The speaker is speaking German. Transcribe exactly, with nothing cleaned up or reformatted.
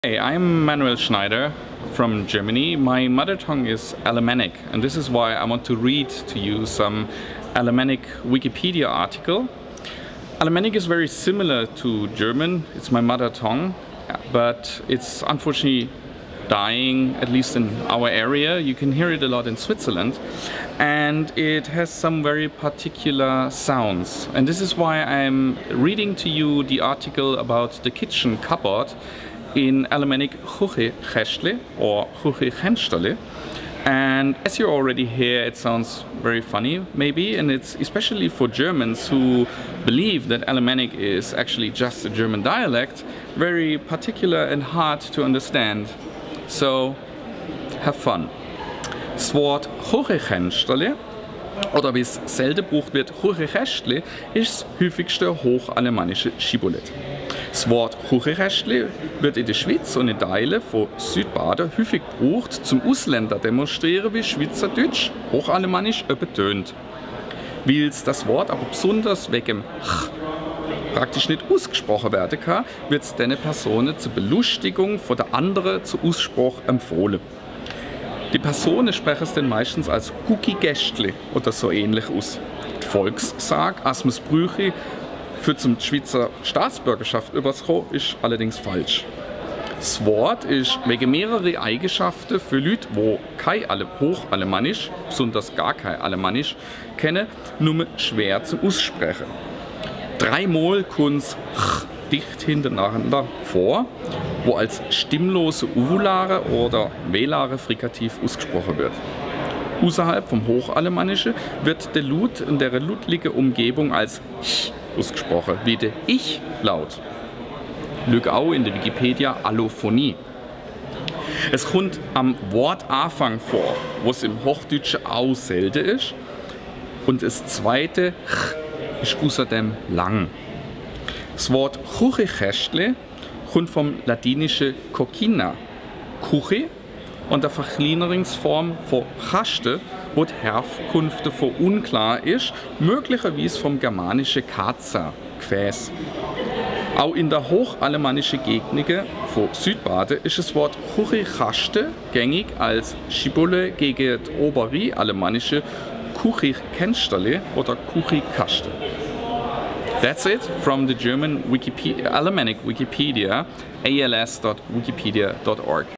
Hey, I'm Manuel Schneider from Germany. My mother tongue is Alemannic, and this is why I want to read to you some Alemannic Wikipedia article. Alemannic is very similar to German. It's my mother tongue, but it's unfortunately dying, at least in our area. You can hear it a lot in Switzerland, and it has some very particular sounds. And this is why I'm reading to you the article about the kitchen cupboard in Alemannic Küchenkästli or Küchenkästli. And as you already hear, it sounds very funny maybe, and it's especially for Germans who believe that Alemannic is actually just a German dialect, very particular and hard to understand. So have fun. Das Wort Küchenkästli, oder wie es selten gebraucht wird, Küchenkästli, ist das häufigste hochalemannische Schibboleth. Das Wort Küchenkästli wird in der Schweiz und in Teilen von Südbaden häufig gebraucht, zum Ausländer demonstrieren, wie Schweizerdeutsch hochalemannisch tönt. Weil das Wort aber besonders wegen dem Ch praktisch nicht ausgesprochen werden kann, wird es diesen Personen zur Belustigung von der anderen zum Ausspruch empfohlen. Die Personen sprechen es dann meistens als Küchenkästli oder so ähnlich aus. Die Volkssage, als man es bräuchte, für zum Schweizer Staatsbürgerschaft überzukommen, ist allerdings falsch. Das Wort ist wegen mehrere Eigenschaften für Leute, die kein Hochalemannisch, besonders gar kein Alemannisch, kennen, nur schwer zum Aussprechen. Dreimal kommt es dicht hintereinander vor, wo als stimmlose Uvulare oder velare Frikativ ausgesprochen wird. Außerhalb vom Hochalemannischen wird der Laut in der lautlichen Umgebung als ch ausgesprochen, wie der Ich-Laut. Lügt auch in der Wikipedia Allophonie. Es kommt am Wortanfang vor, wo es im Hochdeutschen auch selten ist. Und das zweite ch ist außerdem lang. Das Wort Küchenkästli kommt vom lateinischen coquina, Küche, und der Verkleinerungsform von Kaste, wo die Herkunft davon unklar ist, möglicherweise vom germanischen Kaza, Gefäß. Auch in der hochalemannischen Gegend von Südbaden ist das Wort Küchenkästli gängig als Schibboleth gegen das oberalemännische Küchenkästli oder Küchenkästli. That's it from the German Wikipedia, Alemannic Wikipedia, A L S dot wikipedia dot org.